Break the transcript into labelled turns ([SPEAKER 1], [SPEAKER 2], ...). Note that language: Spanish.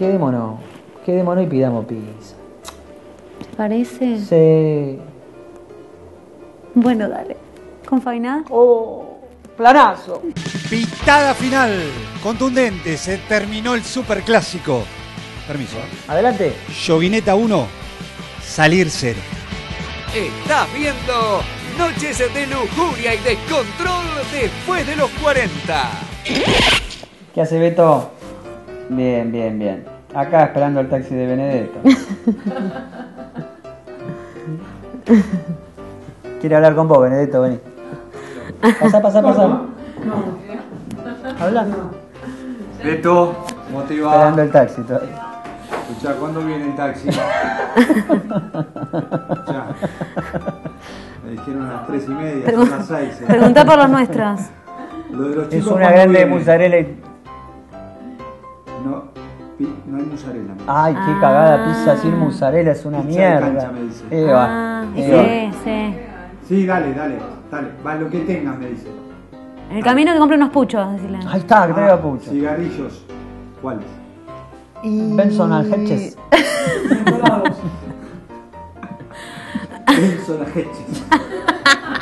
[SPEAKER 1] quedémonos y pidamos pizza.
[SPEAKER 2] ¿Te parece?
[SPEAKER 1] Sí.
[SPEAKER 2] Bueno, dale. ¿Con Fainá?
[SPEAKER 1] ¡Oh! ¡Planazo!
[SPEAKER 3] Pitada final. Contundente. Se terminó el superclásico. Permiso.
[SPEAKER 1] Adelante.
[SPEAKER 3] Llovineta 1. Salir 0.
[SPEAKER 4] Estás viendo Noches de Lujuria y Descontrol después de los 40.
[SPEAKER 1] ¿Qué hace Beto? Bien. Acá esperando el taxi de Benedetto. Quiere hablar con vos, Benedetto, vení. Pasa. Habla.
[SPEAKER 5] Beto, ¿cómo te va?
[SPEAKER 1] Esperando el taxi todavía.
[SPEAKER 5] Escuchá, ¿cuándo viene el taxi? Escuchá. Me dijeron a las 3:30, son las 6.
[SPEAKER 2] Preguntá por los nuestros.
[SPEAKER 5] Lo de los
[SPEAKER 1] Es
[SPEAKER 5] chicos,
[SPEAKER 1] una
[SPEAKER 5] ¿cuándo
[SPEAKER 1] grande
[SPEAKER 5] viene?
[SPEAKER 1] mozzarella y...
[SPEAKER 5] No hay mozzarella.
[SPEAKER 1] Ay, qué cagada, pizza sin mozzarella, es una
[SPEAKER 5] Pizza de
[SPEAKER 1] mierda.
[SPEAKER 5] cancha, me dice.
[SPEAKER 2] Sí.
[SPEAKER 5] Sí, dale. Va, lo que tengas, me dice.
[SPEAKER 2] En el camino que compre unos puchos, decirle.
[SPEAKER 1] Ahí está, que traiga pucho.
[SPEAKER 5] Cigarrillos. ¿Cuáles?
[SPEAKER 1] Benson Alheches.
[SPEAKER 5] Benson Hedges.